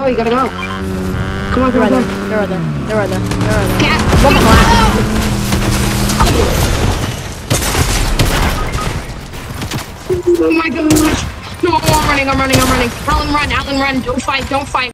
go, you gotta go. Come on, come on, come on. They're right there. They're right there. They're right there. Cat, One go! black. Oh my gosh. No, I'm running. Alan, run. Don't fight.